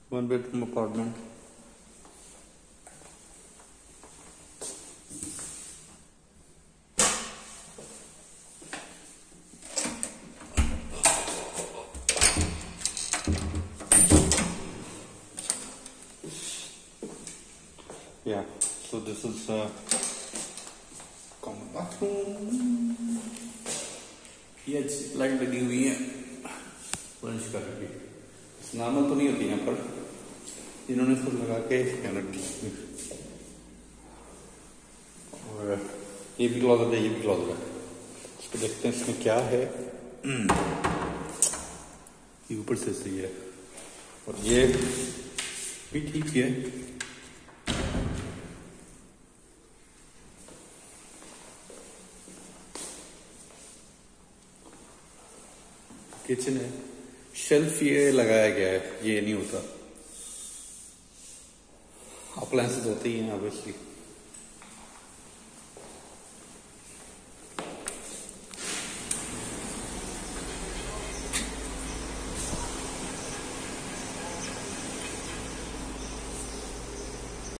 1 bedroom apartment. Yeah, so this is common bathroom. ये light लगी हुई है वंश का भी नॉर्मल तो नहीं होती यहाँ पर, इन्होंने इसको लगा के रखी। और ये भी क्लॉजेट है, ये भी क्लॉजेट है। इसको देखते हैं इसमें क्या है। ये ऊपर से सही है और ये भी ठीक है। किचन है, शेल्फ ये लगाया गया है, ये नहीं होता, अप्लायंसेस होती हैं ऑब्वियसली।